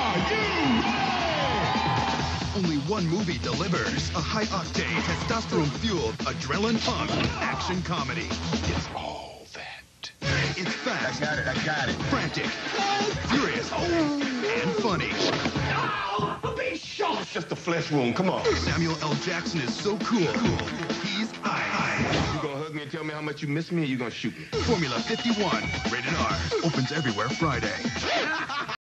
Only one movie delivers a high-octane, testosterone-fueled, adrenaline-pumped action comedy. It's all that. It's fast. I got it. Frantic. Furious. And funny. I'll be shot. It's just a flesh wound. Come on. Samuel L. Jackson is so cool. He's I. You gonna hug me and tell me how much you miss me, or you gonna shoot me? Formula 51. Rated R. Opens everywhere Friday.